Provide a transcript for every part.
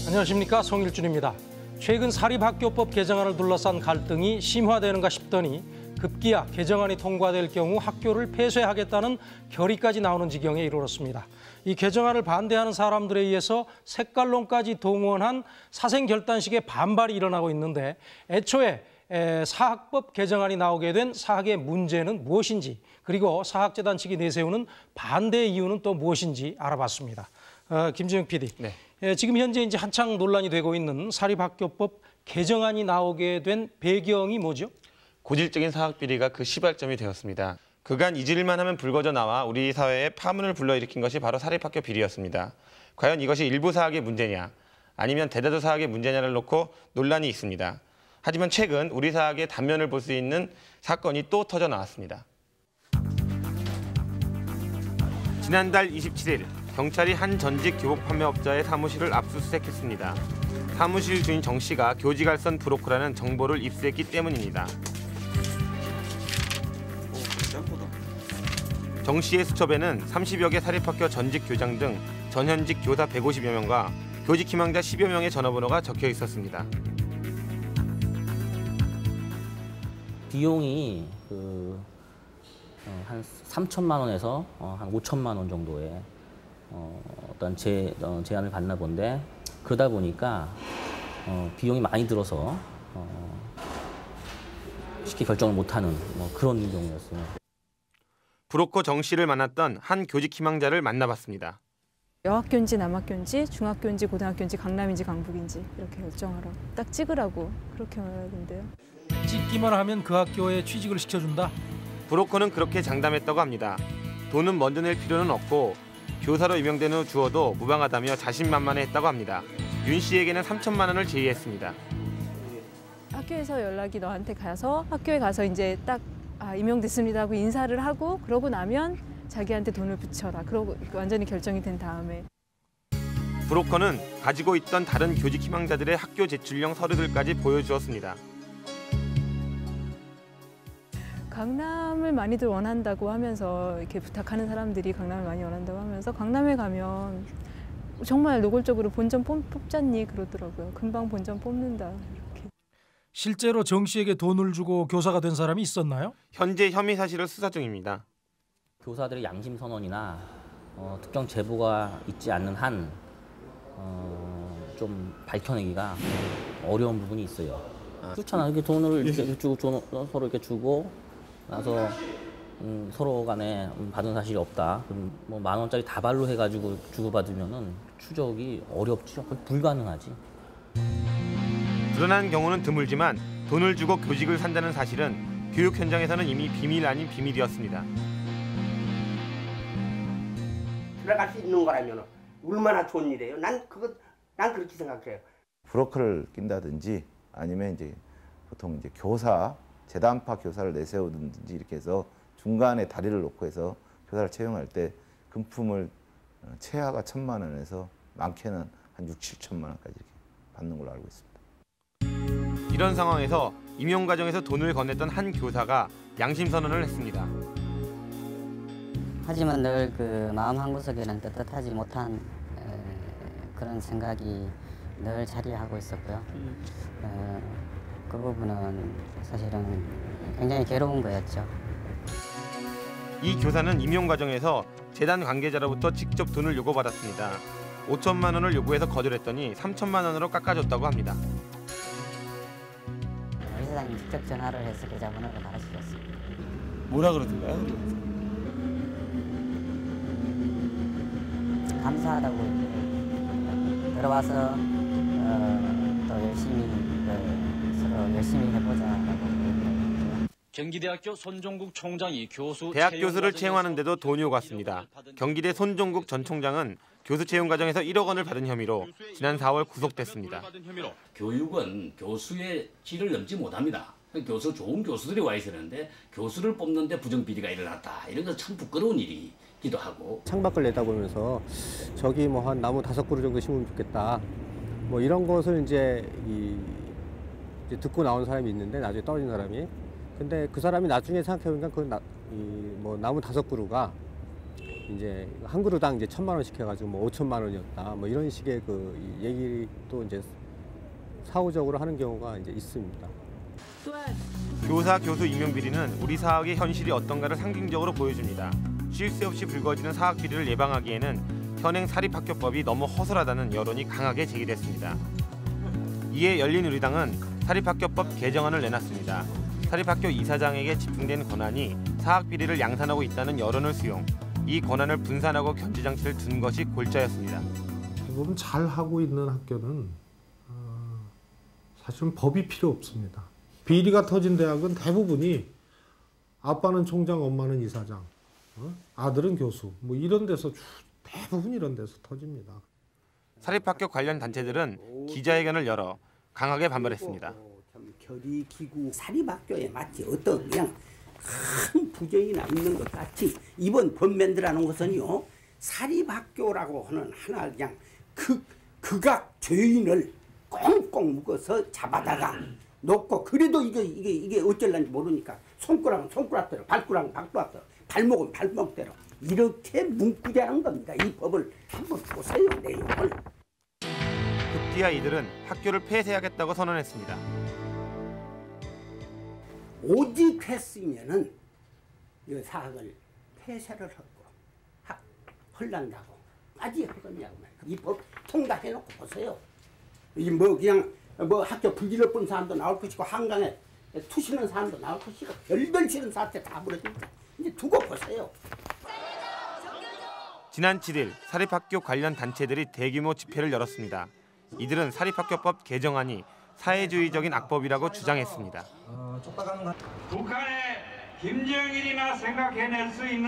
안녕하십니까, 송일준입니다. 최근 사립학교법 개정안을 둘러싼 갈등이 심화되는가 싶더니 급기야 개정안이 통과될 경우 학교를 폐쇄하겠다는 결의까지 나오는 지경에 이르렀습니다. 이 개정안을 반대하는 사람들에 의해서 색깔론까지 동원한 사생결단식의 반발이 일어나고 있는데, 애초에 사학법 개정안이 나오게 된 사학의 문제는 무엇인지, 그리고 사학재단 측이 내세우는 반대 이유는 또 무엇인지 알아봤습니다. 김지영 PD, 네. 지금 현재 이제 한창 논란이 되고 있는 사립학교법 개정안이 나오게 된 배경이 뭐죠? 고질적인 사학 비리가 그 시발점이 되었습니다. 그간 잊을만 하면 불거져 나와 우리 사회에 파문을 불러일으킨 것이 바로 사립학교 비리였습니다. 과연 이것이 일부 사학의 문제냐, 아니면 대다수 사학의 문제냐를 놓고 논란이 있습니다. 하지만 최근 우리 사학의 단면을 볼 수 있는 사건이 또 터져 나왔습니다. 지난달 27일, 경찰이 한 전직 교복 판매업자의 사무실을 압수수색했습니다. 사무실 주인 정 씨가 교지갈선 브로커라는 정보를 입수했기 때문입니다. 정 씨의 수첩에는 30여 개 사립학교 전직 교장 등 전현직 교사 150여 명과 교직 희망자 10여 명의 전화번호가 적혀 있었습니다. 비용이 한 3천만 원에서 한 5천만 원 정도의 어떤 제안을 받나 본데, 그러다 보니까 비용이 많이 들어서 쉽게 결정을 못하는 그런 경우였어요. 브로커 정 씨를 만났던 한 교직 희망자를 만나봤습니다. 여학교인지 남학교인지 중학교인지 고등학교인지 강남인지 강북인지 이렇게 결정하라고, 딱 찍으라고 그렇게 말하던데요. 찍기만 하면 그 학교에 취직을 시켜준다? 브로커는 그렇게 장담했다고 합니다. 돈은 먼저 낼 필요는 없고 교사로 임용된 후 주어도 무방하다며 자신만만해했다고 합니다. 윤 씨에게는 3천만 원을 제의했습니다. 학교에서 연락이 너한테 가서 학교에 가서 이제 딱 임용됐습니다 하고 인사를 하고, 그러고 나면 자기한테 돈을 붙여라. 그러고 완전히 결정이 된 다음에. 브로커는 가지고 있던 다른 교직 희망자들의 학교 제출령 서류들까지 보여주었습니다. 강남을 많이들 원한다고 하면서, 이렇게 부탁하는 사람들이 강남을 많이 원한다고 하면서 강남에 가면 정말 노골적으로 본전 뽑잖니 그러더라고요. 금방 본전 뽑는다. 이렇게. 실제로 정 씨에게 돈을 주고 교사가 된 사람이 있었나요? 현재 혐의 사실을 수사 중입니다. 교사들의 양심 선언이나 특정 제보가 있지 않는 한 좀 밝혀내기가 어려운 부분이 있어요. 그렇잖아. 이렇게 돈을 이렇게 주고 서로 이렇게 주고 나서 서로 간에 받은 사실이 없다. 그럼 뭐 10,000원짜리 다발로 해가지고 주고받으면은 추적이 어렵지, 거의 불가능하지. 드러난 경우는 드물지만 돈을 주고 교직을 산다는 사실은 교육 현장에서는 이미 비밀 아닌 비밀이었습니다. 들어갈 수 있는 거라면 얼마나 좋은 일이에요. 난 그렇게 생각해요. 브로커를 낀다든지 아니면 이제 보통 이제 교사, 재단파 교사를 내세우든지 이렇게 해서 중간에 다리를 놓고 해서 교사를 채용할 때 금품을 최하가 1,000만 원에서 많게는 한 6,7천만 원까지 이렇게 받는 걸로 알고 있습니다. 이런 상황에서 임용 과정에서 돈을 건넸던 한 교사가 양심 선언을 했습니다. 하지만 늘 그 마음 한구석에는 떳떳하지 못한 그런 생각이 늘 자리하고 있었고요. 그 부분은 사실은 굉장히 괴로운 거였죠. 이 교사는 임용 과정에서 재단 관계자로부터 직접 돈을 요구받았습니다. 5천만 원을 요구해서 거절했더니 3천만 원으로 깎아줬다고 합니다. 회사장님 직접 전화를 해서 계좌번호를 말해주셨습니다. 뭐라 그러던가요? 감사하다고 들어와서 또 서로 열심히 해보자라고. 경기대학교 손종국 총장이 교수 대학 교수를 채용하는데도 돈이 오갔습니다. 경기대 손종국 전 총장은 교수 채용 과정에서 1억 원을 받은 혐의로 지난 4월 구속됐습니다. 교육은 교수의 질을 넘지 못합니다. 좋은 교수들이 와 있었는데 교수를 뽑는데 부정비리가 일어났다. 이런 건 참 부끄러운 일이기도 하고. 창밖을 내다보면서 저기 뭐 한 나무 5그루 정도 심으면 좋겠다. 뭐 이런 것을 이제 듣고 나온 사람이 있는데, 나중에 떨어진 사람이. 근데 그 사람이 나중에 생각해보니까 뭐 나무 5그루가 이제 한 그루당 이제 1,000만 원씩 해가지고 뭐 5천만 원이었다 뭐 이런 식의 그 얘기도 이제 사후적으로 하는 경우가 이제 있습니다. 교사 교수 임용 비리는 우리 사학의 현실이 어떤가를 상징적으로 보여줍니다. 쉴 새 없이 불거지는 사학 비리를 예방하기에는 현행 사립학교법이 너무 허술하다는 여론이 강하게 제기됐습니다. 이에 열린우리당은 사립학교법 개정안을 내놨습니다. 사립학교 이사장에게 집중된 권한이 사학 비리를 양산하고 있다는 여론을 수용, 이 권한을 분산하고 견제 장치를 둔 것이 골자였습니다. 대부분 잘 하고 있는 학교는 사실은 법이 필요 없습니다. 비리가 터진 대학은 대부분이 아빠는 총장, 엄마는 이사장, 아들은 교수, 뭐 이런 데서 대부분 이런 데서 터집니다. 사립학교 관련 단체들은 기자회견을 열어 강하게 반발했습니다. 결의기구 사립학교에 마치 어떤 그냥 큰 부정이나 있는 것 같이 이번 법맨들하는 것은요 사립학교라고 하는 하나 그냥 극악 죄인을 꽁꽁 묶어서 잡아다가 놓고 그래도 이게 어쩔란지 모르니까 손가락은 손가락대로 발가락은 발가락대로 발목은 발목대로 이렇게 묶으자는 겁니다. 이 법을 한번 보세요 내용을. 급기야 이들은 학교를 폐쇄하겠다고 선언했습니다. 오직 했으면은 이 사학을 폐쇄를 하고 헐난다고 아직 하겠냐고 말이야. 이 법 통과해놓고 보세요. 이 뭐 그냥 뭐 학교 불질러 본 사람도 나올 것이고 한강에 투시는 사람도 나올 것이고 별별 싫은 사태 다 벌어집니다. 이제 두고 보세요. 지난 7일 사립학교 관련 단체들이 대규모 집회를 열었습니다. 이들은 사립학교법 개정안이 사회주의적인 악법이라고 주장했습니다. 북한의 김정일이나 생각해낼 수 있는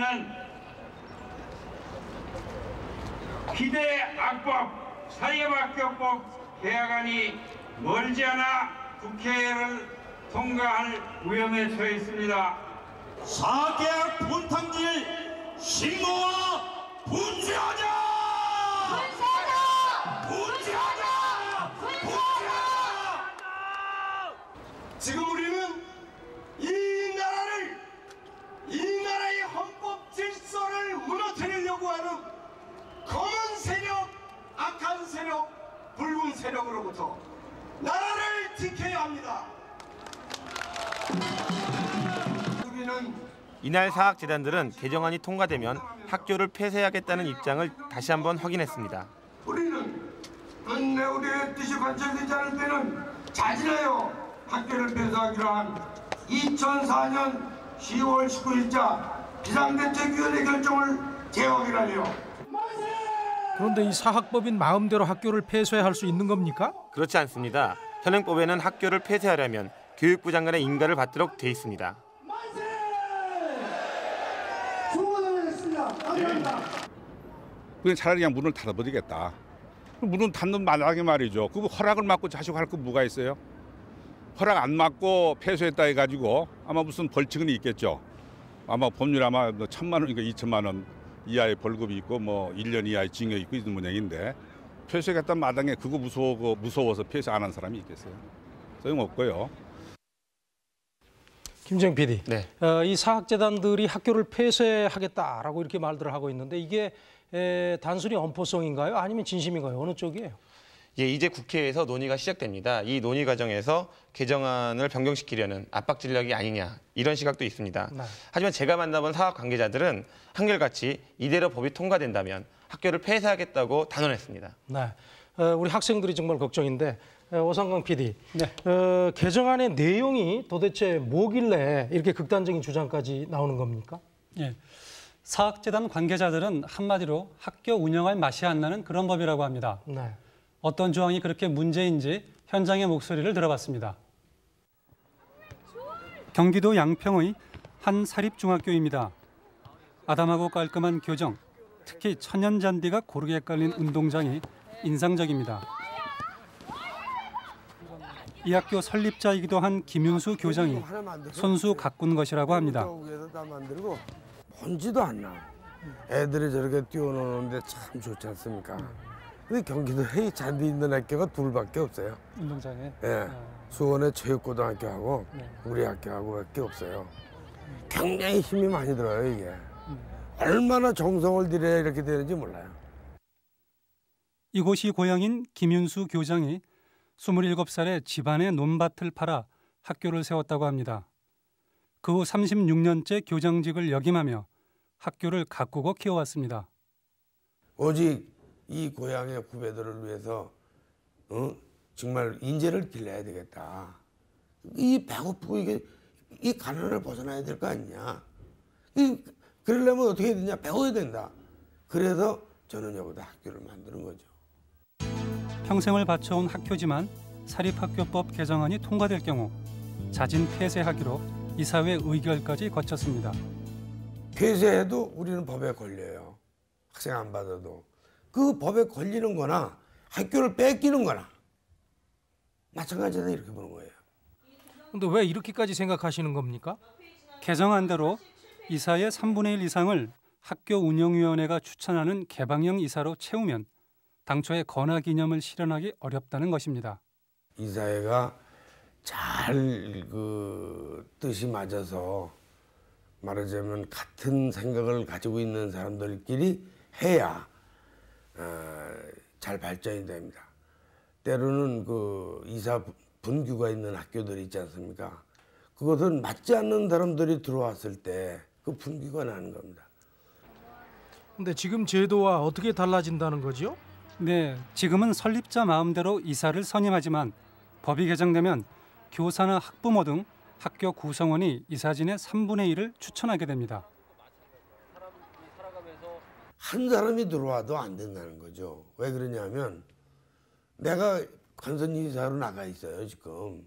희대의 악법 사립학교법 개혁안이 멀지 않아 국회를 통과할 위험에 처해 있습니다. 사개학 분탕질 신고와 분쇄하자! 분쇄하자! 분쇄하자! 지금 우리는 이 나라의 헌법 질서를 무너뜨리려고 하는 검은 세력, 악한 세력, 붉은 세력으로부터 나라를 지켜야 합니다. 이날 사학재단들은 개정안이 통과되면 학교를 폐쇄하겠다는 입장을 다시 한번 확인했습니다. 우리는 끝내 우리의 뜻이 관철되지 않을 때는 자진하여 학교를 폐쇄하기로 한 2004년 10월 19일자 비상대책위원회 결정을 재확인하려. 그런데 이 사학법인 마음대로 학교를 폐쇄할 수 있는 겁니까? 그렇지 않습니다. 현행법에는 학교를 폐쇄하려면 교육부 장관의 인가를 받도록 돼 있습니다. 그냥 차라리 그냥 문을 닫아버리겠다. 문을 닫는 마당에 말이죠. 그 허락을 받고 자식할 거 뭐가 있어요? 허락 안 받고 폐쇄했다 해가지고 아마 무슨 벌칙은 있겠죠. 아마 법률 아마 1,000만 원인가 2천만 원 이하의 벌금이 있고 뭐 1년 이하의 징역이 있고 있는 모양인데 폐쇄했다는 마당에 그거 무서워서 폐쇄 안 한 사람이 있겠어요? 소용없고요. 김정 PD, 네. 이 사학재단들이 학교를 폐쇄하겠다라고 이렇게 말들을 하고 있는데 이게 단순히 엄포성인가요? 아니면 진심인가요? 어느 쪽이에요? 예, 이제 국회에서 논의가 시작됩니다. 이 논의 과정에서 개정안을 변경시키려는 압박 전략이 아니냐 이런 시각도 있습니다. 네. 하지만 제가 만나본 사학 관계자들은 한결같이 이대로 법이 통과된다면 학교를 폐쇄하겠다고 단언했습니다. 네, 우리 학생들이 정말 걱정인데 오상강 PD, 네. 개정안의 내용이 도대체 뭐길래 이렇게 극단적인 주장까지 나오는 겁니까? 예. 사학재단 관계자들은 한마디로 학교 운영할 맛이 안 나는 그런 법이라고 합니다. 네. 어떤 조항이 그렇게 문제인지 현장의 목소리를 들어봤습니다. 경기도 양평의 한 사립중학교입니다. 아담하고 깔끔한 교정, 특히 천연잔디가 고르게 깔린 운동장이 인상적입니다. 이 학교 설립자이기도 한 김윤수 교장이 손수 가꾼 것이라고 합니다. 먼지도 안 나. 애들이 저렇게 뛰어노는데 참 좋지 않습니까? 근데 경기도에 잔디 있는 학교가 둘밖에 없어요. 운동장에? 예. 수원의 체육고등학교하고 우리 학교하고밖에 없어요. 굉장히 힘이 많이 들어요 이게. 얼마나 정성을 들여야 이렇게 되는지 몰라요. 이곳이 고향인 김윤수 교장이 27살에 집안의 논밭을 팔아 학교를 세웠다고 합니다. 그 후 36년째 교장직을 역임하며 학교를 가꾸고 키워왔습니다. 오직 이 고향의 후배들을 위해서 정말 인재를 길러야 되겠다. 이 배고프고 이 가난을 벗어나야 될 거 아니냐. 그러려면 어떻게 해야 되냐. 배워야 된다. 그래서 저는 여기다 학교를 만드는 거죠. 평생을 바쳐온 학교지만 사립학교법 개정안이 통과될 경우 자진 폐쇄하기로 이사회 의결까지 거쳤습니다. 폐쇄해도 우리는 법에 걸려요. 학생 안 받아도. 그 법에 걸리는 거나 학교를 뺏기는 거나 마찬가지다 이렇게 보는 거예요. 근데 왜 이렇게까지 생각하시는 겁니까? 개정안대로 이사의 3분의 1 이상을 학교 운영위원회가 추천하는 개방형 이사로 채우면 당초의 건화 기념을 실현하기 어렵다는 것입니다. 이사회가 잘 뜻이 맞아서 말하자면 같은 생각을 가지고 있는 사람들끼리 해야 잘 발전이 됩니다. 때로는 이사 분규가 있는 학교들이 있지 않습니까? 그것은 맞지 않는 사람들이 들어왔을 때 그 분규가 나는 겁니다. 근데 지금 제도와 어떻게 달라진다는 거죠? 네, 지금은 설립자 마음대로 이사를 선임하지만 법이 개정되면 교사나 학부모 등 학교 구성원이 이사진의 3분의 1을 추천하게 됩니다. 한 사람이 들어와도 안 된다는 거죠. 왜 그러냐면 내가 관선이사로 나가 있어요 지금.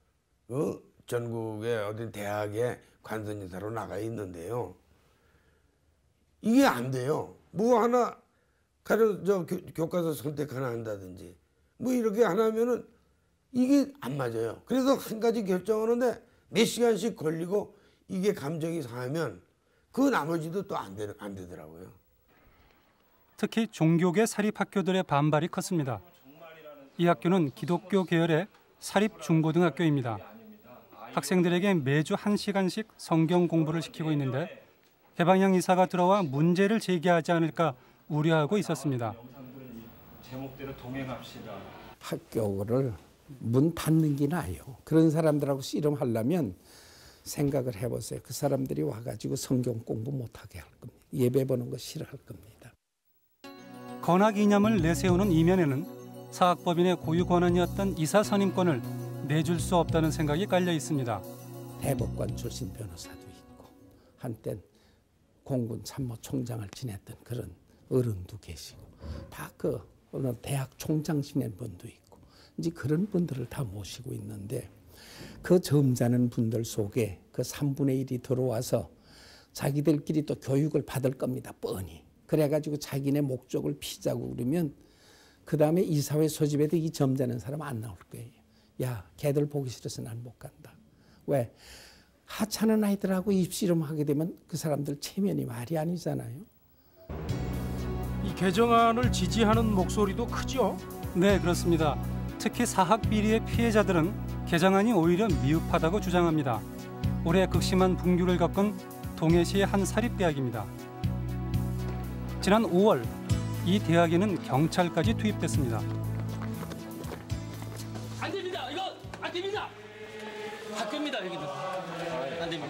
전국의 어디 대학에 관선이사로 나가 있는데요. 이게 안 돼요. 뭐 하나 가령 교과서 선택 하나 한다든지 뭐 이렇게 하나 하면은 이게 안 맞아요. 그래서 한 가지 결정하는데 몇 시간씩 걸리고 이게 감정이 상하면 그 나머지도 또 안 되더라고요. 특히 종교계 사립학교들의 반발이 컸습니다. 이 학교는 기독교 계열의 사립중고등학교입니다. 학생들에게 매주 1시간씩 성경 공부를 시키고 있는데 개방형 이사가 들어와 문제를 제기하지 않을까 우려하고 있었습니다. 제목대로 동행합시다. 학교를 문 닫는 게 나아요. 그런 사람들하고 씨름하려면 생각을 해보세요. 그 사람들이 와가지고 성경 공부 못하게 할 겁니다. 예배 보는 거 싫어할 겁니다. 건화 기념을 내세우는 이면에는 사학법인의 고유 권한이었던 이사 선임권을 내줄 수 없다는 생각이 깔려 있습니다. 대법관 출신 변호사도 있고 한땐 공군 참모총장을 지냈던 그런 어른도 계시고 다 어느 대학 총장 지낸 분도 있고 이제 그런 분들을 다 모시고 있는데 그 점잖은 분들 속에 그 3분의 1이 들어와서 자기들끼리 또 교육을 받을 겁니다. 뻔히. 그래가지고 자기네 목적을 피자고 그러면 그 다음에 이사회 소집에도 이 점잖은 사람 안 나올 거예요. 야, 걔들 보기 싫어서 난 못 간다. 왜? 하찮은 아이들하고 입씨름하게 되면 그 사람들 체면이 말이 아니잖아요. 이 개정안을 지지하는 목소리도 크죠? 네, 그렇습니다. 특히 사학 비리의 피해자들은 개정안이 오히려 미흡하다고 주장합니다. 올해 극심한 분규를 겪은 동해시의 한 사립대학입니다. 지난 5월 이 대학에는 경찰까지 투입됐습니다. 안 됩니다. 이거 안 됩니다. 학교입니다. 여기는 안 됩니다.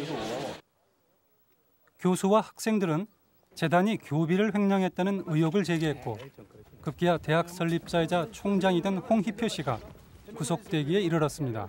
교수와 학생들은 재단이 교비를 횡령했다는 의혹을 제기했고 급기야 대학 설립자이자 총장이 된 홍희표 씨가 구속되기에 이르렀습니다.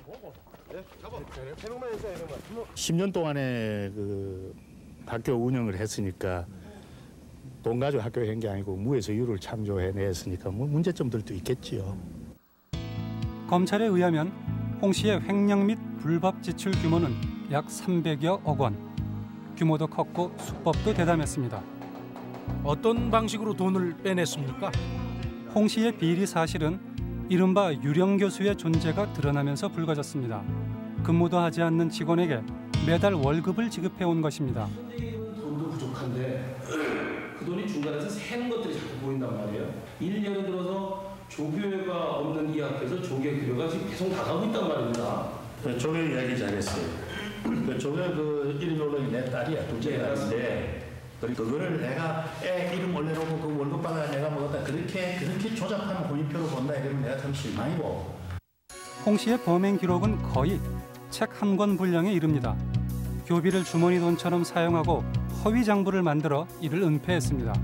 10년 동안에 학교 운영을 했으니까 돈 가지고 학교에 한 게 아니고 무에서 유를 창조해냈으니까 문제점들도 있겠지요. 검찰에 의하면 홍 씨의 횡령 및 불법 지출 규모는 약 300여억 원. 규모도 컸고 수법도 대담했습니다. 어떤 방식으로 돈을 빼냈습니까? 홍 씨의 비리 사실은 이른바 유령 교수의 존재가 드러나면서 불거졌습니다. 근무도 하지 않는 직원에게 매달 월급을 지급해온 것입니다. 돈도 부족한데 그 돈이 중간에서 새는 것들이 자꾸 보인단 말이에요. 1년에 들어서 조교회가 없는 이 학교에서 조교 교류가 지금 계속 나가고 있단 말입니다. 조교 이야기 잘했어요. 조교 이름으로 내 딸이야, 둘째 딸인데 그거를 내가 애 이름 올려놓고 그 월급 받아 내가 먹었다 그렇게 조작하는 혼인표로 본다 이러면 내가 참 실망이고. 홍 씨의 범행 기록은 거의 책 한 권 분량에 이릅니다. 교비를 주머니 돈처럼 사용하고 허위 장부를 만들어 이를 은폐했습니다.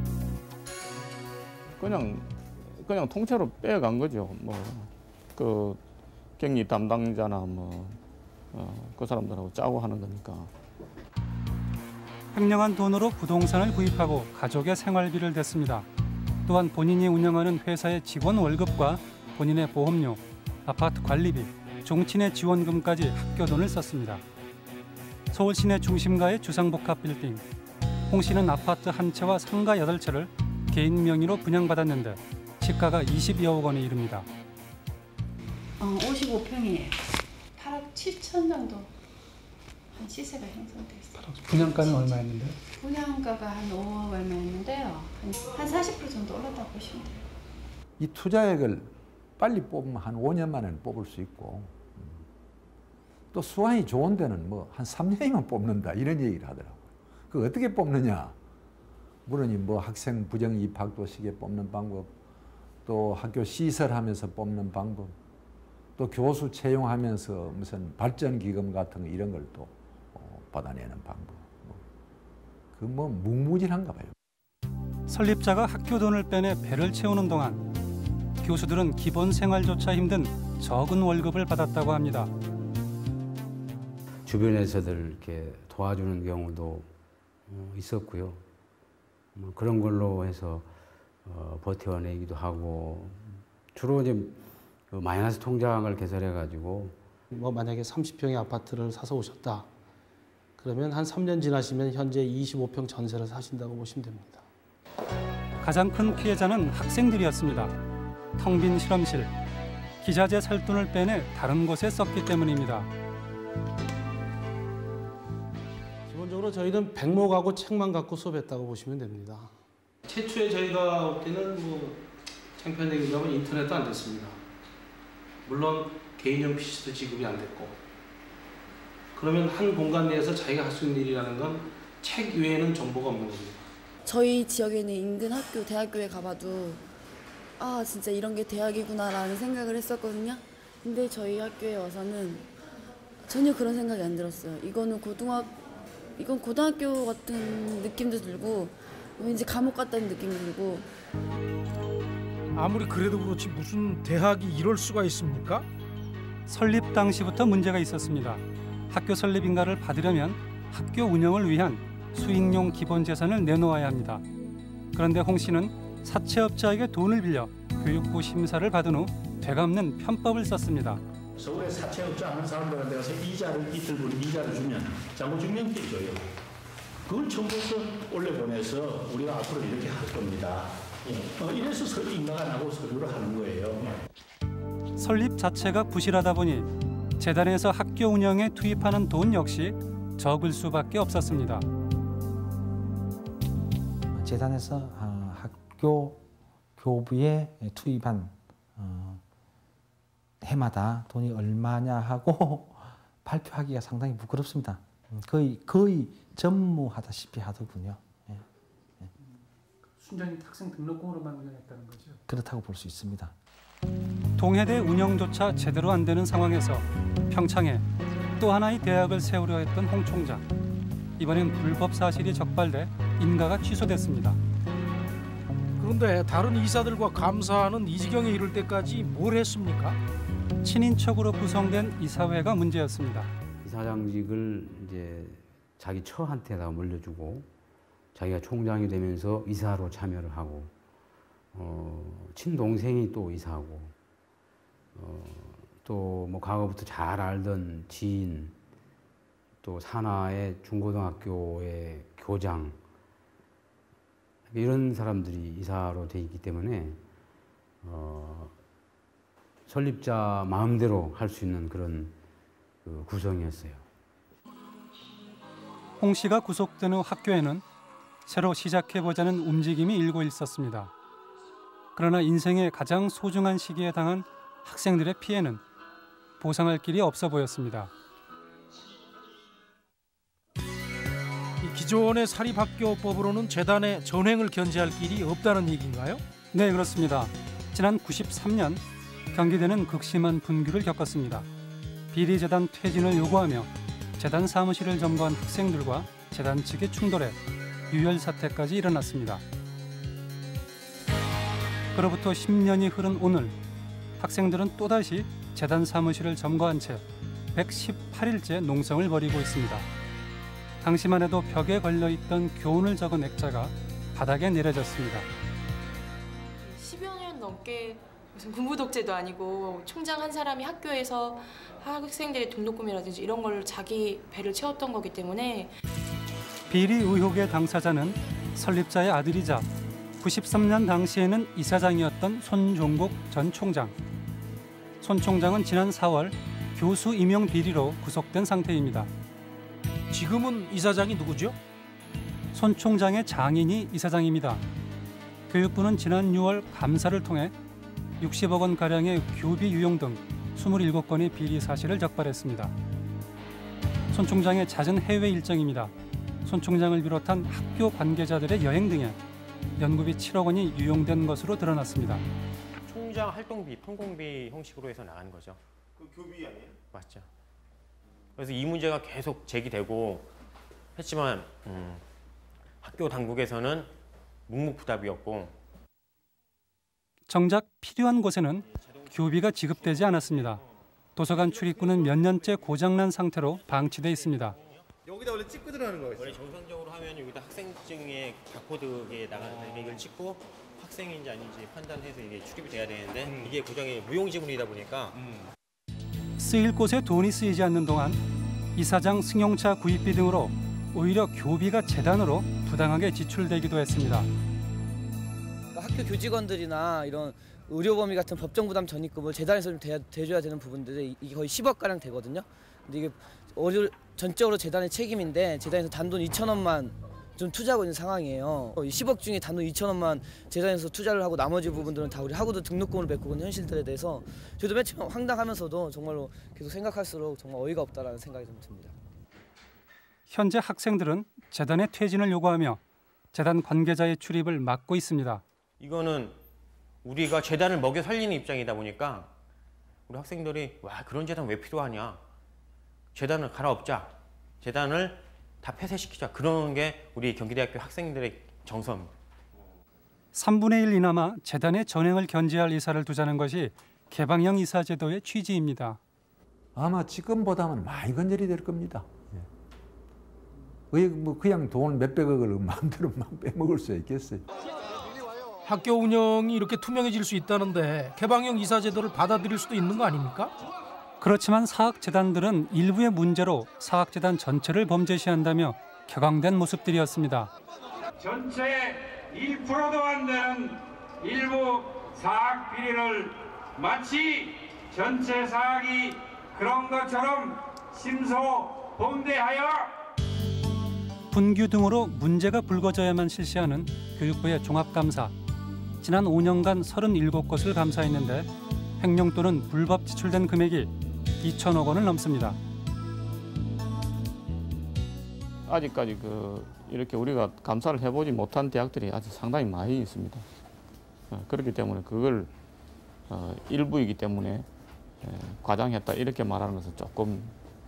그냥 통째로 빼간 거죠. 그 격리 담당자나 그 사람들하고 짜고 하는 거니까. 횡령한 돈으로 부동산을 구입하고 가족의 생활비를 댔습니다. 또한 본인이 운영하는 회사의 직원 월급과 본인의 보험료, 아파트 관리비, 종친의 지원금까지 학교 돈을 썼습니다. 서울 시내 중심가의 주상복합 빌딩. 홍 씨는 아파트 한 채와 상가 8채를 개인 명의로 분양받았는데 시가가 20여억 원에 이릅니다. 55평이에요. 8억 7천 정도 한 시세가 형성돼 있어요. 분양가는 얼마였는데? 분양가가 한 5억 얼마였는데요. 한 40% 정도 올랐다고 보시면 돼요. 이 투자액을 빨리 뽑으면 한 5년 만에 뽑을 수 있고 또 수완이 좋은 데는 한 3년이면 뽑는다 이런 얘기를 하더라고요. 그 어떻게 뽑느냐? 물론 학생 부정 입학도 시기에 뽑는 방법, 또 학교 시설하면서 뽑는 방법, 또 교수 채용하면서 무슨 발전기금 같은 거 이런 걸 또 받아내는 방법. 무궁무진한가 봐요. 설립자가 학교 돈을 빼내 배를 채우는 동안 교수들은 기본 생활조차 힘든 적은 월급을 받았다고 합니다. 주변에서들 이렇게 도와주는 경우도 있었고요. 그런 걸로 해서 버텨내기도 하고 주로 이제 마이너스 통장을 개설해가지고 만약에 30평의 아파트를 사서 오셨다. 그러면 한 3년 지나시면 현재 25평 전세를 사신다고 보시면 됩니다. 가장 큰 피해자는 학생들이었습니다. 텅 빈 실험실, 기자재 살 돈을 빼내 다른 곳에 썼기 때문입니다. 기본적으로 저희는 백목하고 책만 갖고 수업했다고 보시면 됩니다. 최초에 저희가 올 때는 창피한 얘기가 하면 인터넷도 안 됐습니다. 물론 개인용 PC도 지급이 안 됐고, 그러면 한 공간 내에서 자기가 할 수 있는 일이라는 건 책 외에는 정보가 없는 겁니다. 저희 지역에 있는 인근 학교, 대학교에 가봐도 진짜 이런 게 대학이구나라는 생각을 했었거든요. 근데 저희 학교에 와서는 전혀 그런 생각이 안 들었어요. 이건 고등학교 같은 느낌도 들고 왠지 감옥 같다는 느낌이 들고. 아무리 그래도 그렇지 무슨 대학이 이럴 수가 있습니까? 설립 당시부터 문제가 있었습니다. 학교 설립 인가를 받으려면 학교 운영을 위한 수익용 기본 재산을 내놓아야 합니다. 그런데 홍 씨는 사채업자에게 돈을 빌려 교육부 심사를 받은 후 되갚는 편법을 썼습니다. 서울에 사채업자 하는 사람들한테 가서 이틀분 이자를 주면 장부증명서를 줘요. 그걸 첨부해서 올려보내서 우리가 앞으로 이렇게 할 겁니다. 이래서 인가가 나고 서류를 하는 거예요. 설립 자체가 부실하다 보니 재단에서 학교 운영에 투입하는 돈 역시 적을 수밖에 없었습니다. 재단에서 학교 교부에 투입한 해마다 돈이 얼마냐 하고 발표하기가 상당히 부끄럽습니다. 거의 전무하다시피 하더군요. 순전히 학생 등록금으로만 운영했다는 거죠? 그렇다고 볼 수 있습니다. 동해대 운영조차 제대로 안 되는 상황에서 평창에 또 하나의 대학을 세우려 했던 홍 총장. 이번엔 불법 사실이 적발돼 인가가 취소됐습니다. 그런데 다른 이사들과 감사하는 이 지경에 이를 때까지 뭘 했습니까? 친인척으로 구성된 이사회가 문제였습니다. 이사장직을 이제 자기 처한테다 물려주고 자기가 총장이 되면서 이사로 참여를 하고 친동생이 또 이사하고 또 과거부터 잘 알던 지인 또 산하의 중고등학교의 교장 이런 사람들이 이사로 돼 있기 때문에 설립자 마음대로 할 수 있는 그런 구성이었어요. 홍 씨가 구속된 후 학교에는 새로 시작해보자는 움직임이 일고 있었습니다. 그러나 인생의 가장 소중한 시기에 당한 학생들의 피해는 보상할 길이 없어 보였습니다. 기존의 사립학교법으로는 재단의 전횡을 견제할 길이 없다는 얘기인가요? 네, 그렇습니다. 지난 93년 경기대는 극심한 분규를 겪었습니다. 비리재단 퇴진을 요구하며 재단 사무실을 점거한 학생들과 재단 측의 충돌에 유혈 사태까지 일어났습니다. 그로부터 10년이 흐른 오늘 학생들은 또다시 재단 사무실을 점거한 채 118일째 농성을 벌이고 있습니다. 당시만 해도 벽에 걸려있던 교훈을 적은 액자가 바닥에 내려졌습니다. 10여 년 넘게 무슨 군부 독재도 아니고 총장 한 사람이 학교에서 학생들의 등록금이라든지 이런 걸 자기 배를 채웠던 거기 때문에 비리 의혹의 당사자는 설립자의 아들이자 93년 당시에는 이사장이었던 손종국 전 총장. 손 총장은 지난 4월 교수 임용 비리로 구속된 상태입니다. 지금은 이사장이 누구죠? 손 총장의 장인이 이사장입니다. 교육부는 지난 6월 감사를 통해 60억 원가량의 교비 유용 등 27건의 비리 사실을 적발했습니다. 손 총장의 잦은 해외 일정입니다. 손 총장을 비롯한 학교 관계자들의 여행 등에 연구비 7억 원이 유용된 것으로 드러났습니다. 총장 활동비, 판공비 형식으로 해서 나간 거죠. 그 교비 아니에요? 맞죠. 그래서 이 문제가 계속 제기되고 했지만 학교 당국에서는 묵묵부답이었고 정작 필요한 곳에는 교비가 지급되지 않았습니다. 도서관 출입구는 몇 년째 고장난 상태로 방치돼 있습니다. 여기다 원래 찍고 들어가는 거예요? 원래 정상적으로 하면 여기다 학생증의 바코드에 나가는 이걸 찍고 학생인지 아닌지 판단해서 이게 출입이 돼야 되는데 이게 고장이 무용지물이다 보니까 쓰일 곳에 돈이 쓰이지 않는 동안 이사장 승용차 구입비 등으로 오히려 교비가 재단으로 부당하게 지출되기도 했습니다. 그러니까 학교 교직원들이나 이런 의료범위 같은 법정 부담 전입금을 재단에서 좀 대줘야 되는 부분들이 이게 거의 10억가량 되거든요. 근데 이게 전적으로 재단의 책임인데 재단에서 단돈 2천원만 좀 투자하고 있는 상황이에요. 10억 중에 단돈 2천원만 재단에서 투자를 하고 나머지 부분들은 다 우리 학우도 등록금을 메꾸고 있는 현실들에 대해서 저도 맨 처음 황당하면서도 정말로 계속 생각할수록 정말 어이가 없다라는 생각이 좀 듭니다. 현재 학생들은 재단의 퇴진을 요구하며 재단 관계자의 출입을 막고 있습니다. 이거는 우리가 재단을 먹여 살리는 입장이다 보니까 우리 학생들이 와 그런 재단 왜 필요하냐. 재단을 갈아엎자. 재단을 다 폐쇄시키자. 그러는 게 우리 경기대학교 학생들의 정서입니다. 3분의 1 이나마 재단의 전횡을 견제할 이사를 두자는 것이 개방형 이사 제도의 취지입니다. 아마 지금보다는 많이 건절이 될 겁니다. 왜 뭐 그냥 돈 몇백억을 마음대로 막 빼먹을 수 있겠어요. 학교 운영이 이렇게 투명해질 수 있다는데 개방형 이사 제도를 받아들일 수도 있는 거 아닙니까? 그렇지만 사학재단들은 일부의 문제로 사학재단 전체를 범죄시한다며 격앙된 모습들이었습니다. 전체 1%도 안 되는 일부 사학 비리를 마치 전체 사학이 그런 것처럼 심소봉대하여 분규 등으로 문제가 불거져야만 실시하는 교육부의 종합감사. 지난 5년간 37곳을 감사했는데 횡령 또는 불법 지출된 금액이 2천억 원을 넘습니다. 아직까지 이렇게 우리가 감사를 해보지 못한 대학들이 아직 상당히 많이 있습니다. 그렇기 때문에 그걸 일부이기 때문에 과장했다 이렇게 말하는 것은 조금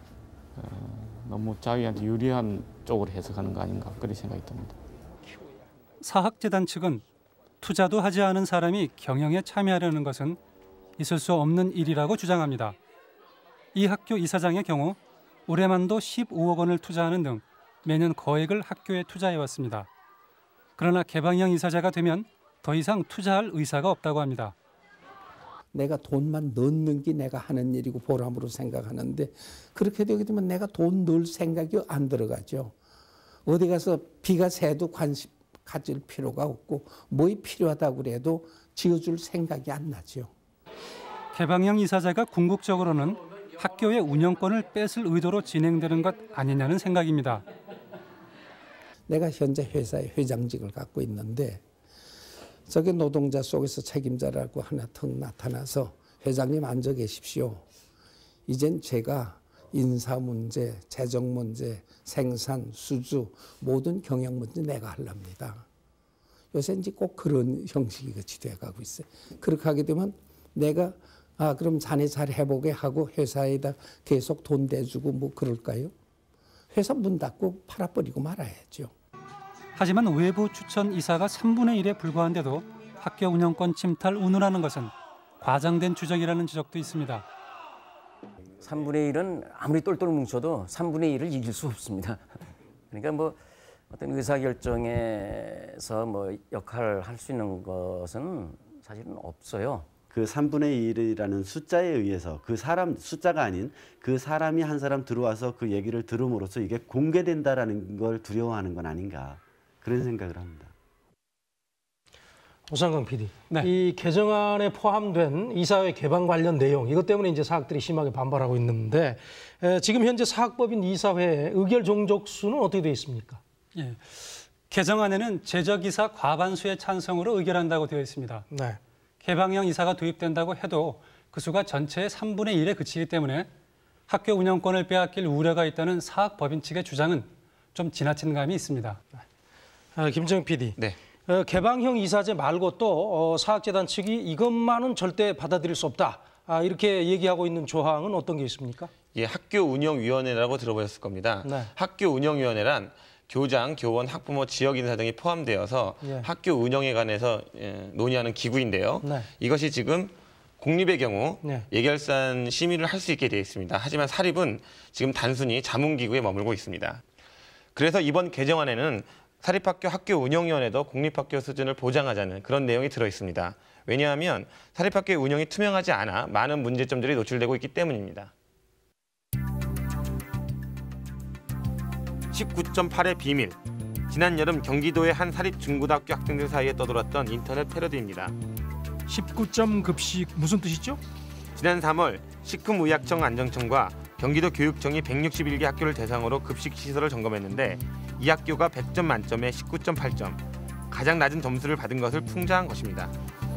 너무 자기한테 유리한 쪽으로 해석하는 거 아닌가 그런 생각이 듭니다. 사학재단 측은 투자도 하지 않은 사람이 경영에 참여하려는 것은 있을 수 없는 일이라고 주장합니다. 이 학교 이사장의 경우 올해만도 15억 원을 투자하는 등 매년 거액을 학교에 투자해왔습니다. 그러나 개방형 이사자가 되면 더 이상 투자할 의사가 없다고 합니다. 내가 돈만 넣는 게 내가 하는 일이고 보람으로 생각하는데 그렇게 되게 되면 내가 돈 넣을 생각이 안 들어가죠. 어디 가서 비가 새도 관심 가질 필요가 없고 뭐이 필요하다고 그래도 지어줄 생각이 안 나죠. 개방형 이사자가 궁극적으로는 학교의 운영권을 뺏을 의도로 진행되는 것 아니냐는 생각입니다. 내가 현재 회사의 회장직을 갖고 있는데 저게 노동자 속에서 책임자라고 하나 턱 나타나서 회장님 앉아 계십시오. 이젠 제가 인사 문제, 재정 문제, 생산, 수주 모든 경영 문제 내가 하랍니다. 요새 이제 꼭 그런 형식이 같이 돼가고 있어요. 그렇게 하게 되면 내가 그럼 자네 잘 해보게 하고 회사에다 계속 돈 대주고 뭐 그럴까요? 회사 문 닫고 팔아버리고 말아야죠. 하지만 외부 추천 이사가 3분의 1에 불과한데도 학교 운영권 침탈 운운하는 것은 과장된 추정이라는 지적도 있습니다. 3분의 1은 아무리 똘똘 뭉쳐도 3분의 1을 이길 수 없습니다. 그러니까 뭐 어떤 의사결정에서 뭐 역할을 할 수 있는 것은 사실은 없어요. 그 3분의 1이라는 숫자에 의해서 그 사람 숫자가 아닌 그 사람이 한 사람 들어와서 그 얘기를 들음으로써 이게 공개된다라는 걸 두려워하는 건 아닌가 그런 생각을 합니다. 오상강 PD, 이 개정안에 포함된 이사회 개방 관련 내용 이것 때문에 이제 사학들이 심하게 반발하고 있는데 지금 현재 사학법인 이사회의 의결 종족수는 어떻게 되어 있습니까? 예, 개정안에는 제적이사 과반수의 찬성으로 의결한다고 되어 있습니다. 네. 개방형 이사가 도입된다고 해도 그 수가 전체의 3분의 1에 그치기 때문에 학교 운영권을 빼앗길 우려가 있다는 사학법인 측의 주장은 좀 지나친 감이 있습니다. 김정욱 PD. 네. 개방형 이사제 말고 또 사학재단 측이 이것만은 절대 받아들일 수 없다. 이렇게 얘기하고 있는 조항은 어떤 게 있습니까? 예, 학교운영위원회라고 들어보셨을 겁니다. 네. 학교운영위원회란 교장, 교원, 학부모, 지역인사 등이 포함되어서 예. 학교 운영에 관해서 논의하는 기구인데요. 네. 이것이 지금 공립의 경우 네. 예결산 심의를 할 수 있게 되어 있습니다. 하지만 사립은 지금 단순히 자문기구에 머물고 있습니다. 그래서 이번 개정안에는 사립학교 학교운영위원회도 공립학교 수준을 보장하자는 그런 내용이 들어있습니다. 왜냐하면 사립학교의 운영이 투명하지 않아 많은 문제점들이 노출되고 있기 때문입니다. 19.8의 비밀. 지난 여름 경기도의 한 사립중고등학교 학생들 사이에 떠돌았던 인터넷 패러디입니다. 19점 급식 무슨 뜻이죠? 지난 3월 식품의약청안전청과 경기도 교육청이 161개 학교를 대상으로 급식 시설을 점검했는데 이 학교가 100점 만점에 19.8점, 가장 낮은 점수를 받은 것을 풍자한 것입니다.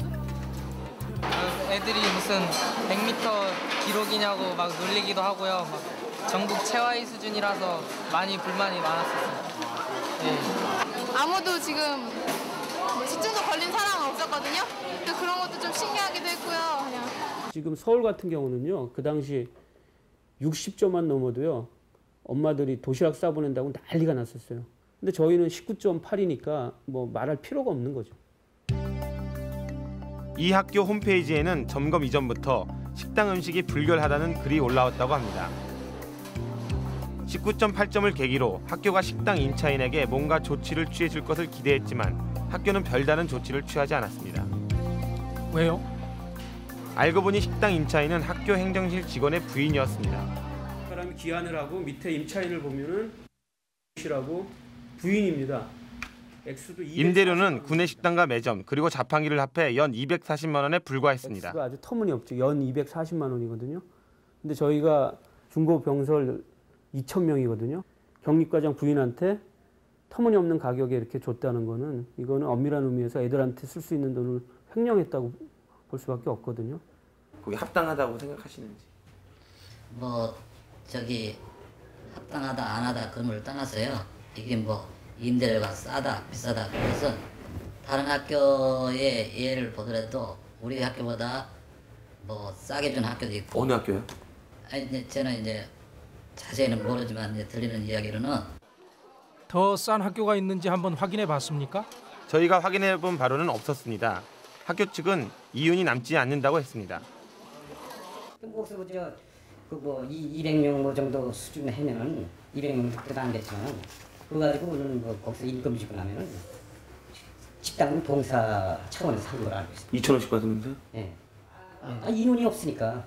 애들이 무슨 100m 기록이냐고 막 놀리기도 하고요. 막 전국 최하위 수준이라서 많이 불만이 많았었어요. 네. 아무도 지금 집중도 걸린 사람은 없었거든요. 그런 것도 좀 신기하기도 했고요. 그냥. 지금 서울 같은 경우는요. 그 당시 60점만 넘어도요. 엄마들이 도시락 싸보낸다고 난리가 났었어요. 근데 저희는 19.8이니까 뭐 말할 필요가 없는 거죠. 이 학교 홈페이지에는 점검 이전부터 식당 음식이 불결하다는 글이 올라왔다고 합니다. 19.8점을 계기로 학교가 식당 임차인에게 뭔가 조치를 취해줄 것을 기대했지만 학교는 별다른 조치를 취하지 않았습니다. 왜요? 알고 보니 식당 임차인은 학교 행정실 직원의 부인이었습니다. 사람이 기한을 하고 밑에 임차인을 보면은 이라고 부인입니다. 액수도 임대료는 구내 식당과 매점 그리고 자판기를 합해 연 240만 원에 불과했습니다. 액수가 아주 터무니없죠. 연 240만 원이거든요. 근데 저희가 중고병설 2,000명이거든요. 격리과장 부인한테 터무니없는 가격에 이렇게 줬다는 거는 이거는 엄밀한 의미에서 애들한테 쓸 수 있는 돈을 횡령했다고 볼 수밖에 없거든요. 그게 합당하다고 생각하시는지? 뭐 저기 합당하다 안 하다 그런 걸 떠나서요. 이게 뭐 임대료가 싸다 비싸다 그것은 다른 학교의 예를 보더라도 우리 학교보다 뭐 싸게 준 학교도 있고. 어느 학교요? 아니 저는 이제 자세히는 모르지만 이제 들리는 이야기로는 더 싼 학교가 있는지 한번 확인해 봤습니까? 저희가 확인해 본 바로는 없었습니다. 학교 측은 이윤이 남지 않는다고 했습니다. 뭐 200명 뭐 정도 수준 하면은 200명 그때도 안 됐지만 그거 가지고는 뭐 거기서 임금 주고 나면은 식당은 봉사 차원에서 한 걸 알고 있어요. 2,000원씩 받으면서요? 예. 인원이 없으니까.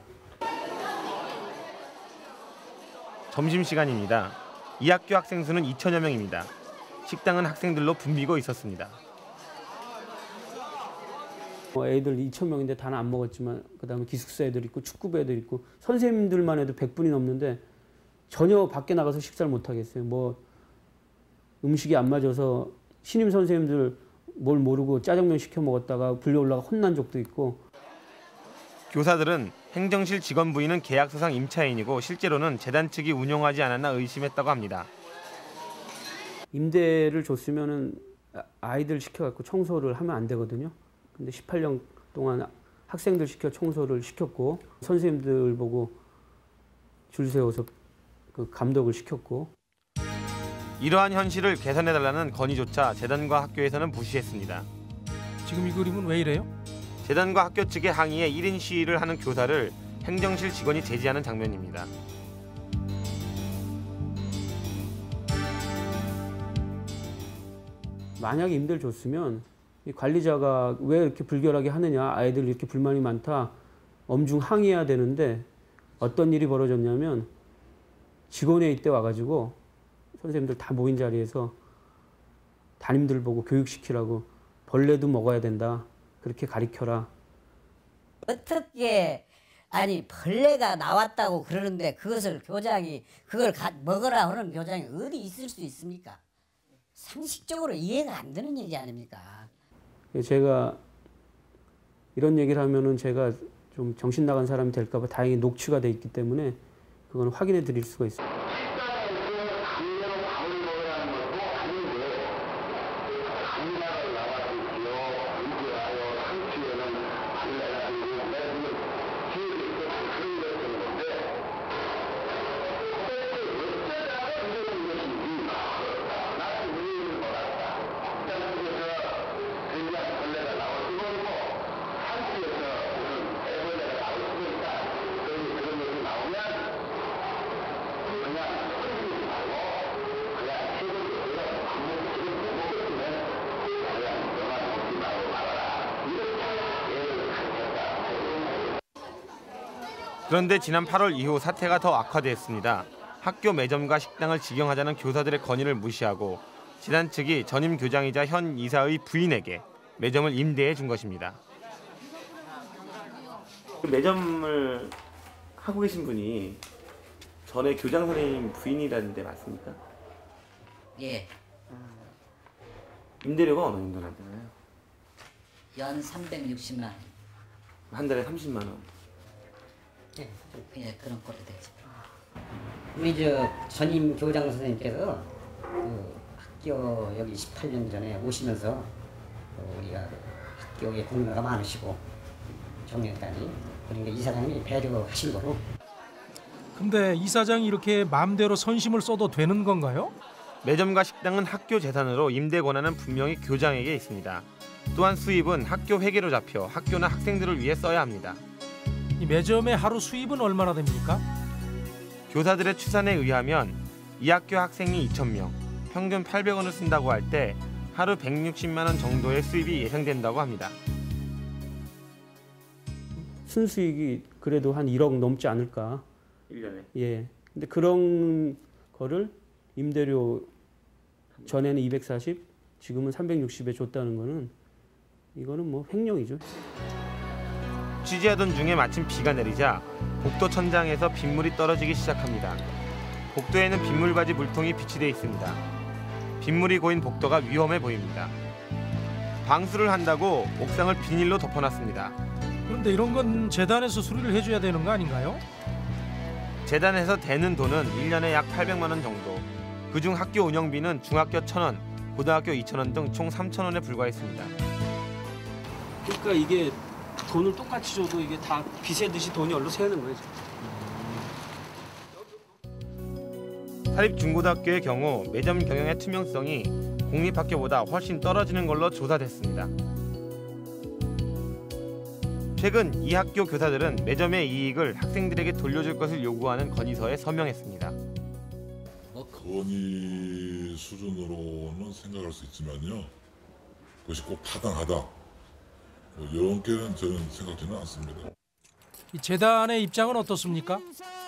점심시간입니다. 이 학교 학생 수는 2,000여 명입니다. 식당은 학생들로 붐비고 있었습니다. 애들 2,000명인데 다는 안 먹었지만 그다음에 기숙사 애들 있고 축구부 애들 있고 선생님들만 해도 100분이 넘는데 전혀 밖에 나가서 식사를 못 하겠어요. 뭐 음식이 안 맞아서 신임 선생님들 뭘 모르고 짜장면 시켜 먹었다가 불려 올라가 혼난 적도 있고. 교사들은 행정실 직원 부인은 계약서상 임차인이고 실제로는 재단 측이 운영하지 않았나 의심했다고 합니다. 임대를 줬으면은 아이들 시켜갖고 청소를 하면 안 되거든요. 근데 18년 동안 학생들 시켜 청소를 시켰고 선생님들 보고 줄 세워서 그 감독을 시켰고. 이러한 현실을 개선해달라는 건의조차 재단과 학교에서는 무시했습니다. 지금 이 그림은 왜 이래요? 재단과 학교 측의 항의에 1인 시위를 하는 교사를 행정실 직원이 제지하는 장면입니다. 만약에 임대를 줬으면 이 관리자가 왜 이렇게 불결하게 하느냐, 아이들 이렇게 불만이 많다, 엄중 항의해야 되는데 어떤 일이 벌어졌냐면 직원회의 때 와가지고 선생님들 다 모인 자리에서 담임들 보고 교육시키라고 벌레도 먹어야 된다, 그렇게 가르쳐라. 어떻게 아니 벌레가 나왔다고 그러는데 그것을 교장이 그걸 먹으라 하는 교장이 어디 있을 수 있습니까? 상식적으로 이해가 안 되는 얘기 아닙니까? 제가 이런 얘기를 하면은 제가 좀 정신 나간 사람이 될까 봐 다행히 녹취가 돼 있기 때문에 그건 확인해 드릴 수가 있어요. 그런데 지난 8월 이후 사태가 더 악화됐습니다. 학교 매점과 식당을 직영하자는 교사들의 건의를 무시하고 재단 측이 전임 교장이자 현 이사의 부인에게 매점을 임대해 준 것입니다. 매점을 하고 계신 분이 전에 교장 선생님 부인이라는데 맞습니까? 예. 임대료가 어느 정도 나잖아요? 연 360만 원. 한 달에 30만 원. 네, 예, 그런 꼴이 되죠. 우리 저 전임 교장 선생님께서 그 학교 여기 18년 전에 오시면서 우리가 학교에 공부가 많으시고 정년까지 그러니까 이사장님이 배려하신 거로. 근데 이사장이 이렇게 마음대로 선심을 써도 되는 건가요? 매점과 식당은 학교 재산으로 임대 권한은 분명히 교장에게 있습니다. 또한 수입은 학교 회계로 잡혀 학교나 학생들을 위해 써야 합니다. 이 매점의 하루 수입은 얼마나 됩니까? 교사들의 추산에 의하면 이 학교 학생이 2,000명, 평균 800원을 쓴다고 할 때 하루 160만 원 정도의 수입이 예상된다고 합니다. 순수익이 그래도 한 1억 넘지 않을까. 1년에? 예. 근데 그런 거를 임대료 전에는 240, 지금은 360에 줬다는 거는 이거는 뭐 횡령이죠. 취재하던 중에 마침 비가 내리자 복도 천장에서 빗물이 떨어지기 시작합니다. 복도에는 빗물바지 물통이 비치돼 있습니다. 빗물이 고인 복도가 위험해 보입니다. 방수를 한다고 옥상을 비닐로 덮어놨습니다. 그런데 이런 건 재단에서 수리를 해줘야 되는 거 아닌가요? 재단에서 대는 돈은 1년에 약 800만 원 정도. 그중 학교 운영비는 중학교 1,000원, 고등학교 2,000원 등 총 3,000원에 불과했습니다. 그러니까 이게 돈을 똑같이 줘도 이게 다 비세듯이 돈이 얼로 새는 거예요. 사립중고등학교의 경우 매점 경영의 투명성이 공립학교보다 훨씬 떨어지는 걸로 조사됐습니다. 최근 이 학교 교사들은 매점의 이익을 학생들에게 돌려줄 것을 요구하는 건의서에 서명했습니다. 건의 수준으로는 생각할 수 있지만요. 그것이 꼭 타당하다. 이렇게는 저는 생각지는 않습니다. 이 재단의 입장은 어떻습니까?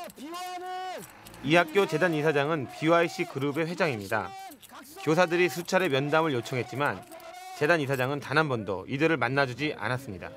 이 학교 재단 이사장은 BYC 그룹의 회장입니다. 교사들이 수차례 면담을 요청했지만 재단 이사장은 단 한 번도 이들을 만나주지 않았습니다.